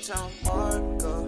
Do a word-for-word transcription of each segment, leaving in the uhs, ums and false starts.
OTown Marco.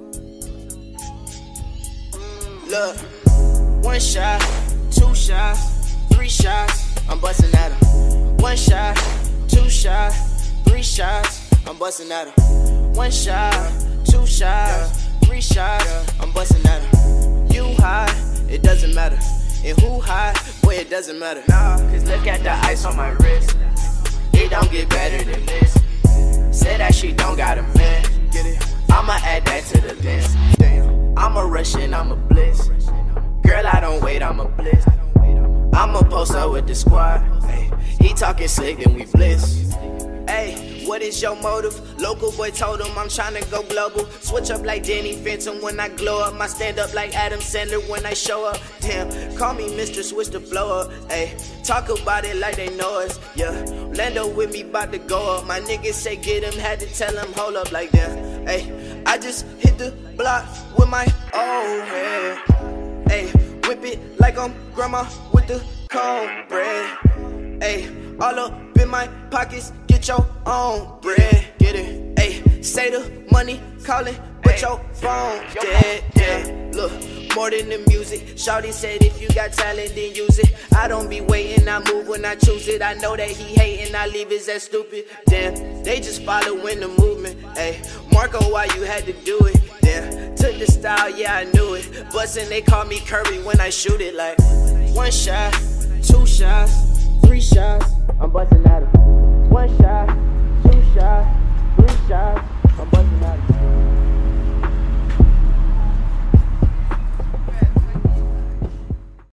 Look, one shot, two shots, three shots, I'm busting at him. One shot, two shots, three shots, I'm busting at him. One shot, two shots, three shots, I'm busting at him. You high, it doesn't matter. And who high, boy, it doesn't matter. Nah, cause look at the ice on my wrist. It don't get better than this. Say that she don't got a man. Get it? I'ma add that to the list. Damn. I'm a Russian, I'm a bliss. Girl, I don't wait, I'm a bliss. I'ma post up with the squad. Ay, he talking slick, then we bliss. Hey, what is your motive? Local boy told him I'm tryna go global. Switch up like Danny Phantom when I glow up. My stand up like Adam Sandler when I show up. Damn, call me Mister Switch the flow up. Hey, talk about it like they know us. Yeah, Lando with me bout to go up. My niggas say get him, had to tell him hold up like that. Hey, I just hit the block with my old head. Hey, whip it like I'm grandma with the cornbread. Hey, all up in my pockets, get your own bread. Get it? Hey, say the money calling, but your phone dead, dead. Look, more than the music. Shawty said if you got talent, then use it. I don't be waiting, I move when I choose it. I know that he hating, I leave is that stupid. Damn, they just following the movement. Hey, Marco, why you had to do it? Damn, took the style, yeah, I knew it. Bustin', they call me Curry when I shoot it. Like, one shot, two shots, three shots, I'm bustin' at him. One shot, two shots, three shots, I'm bustin' at him.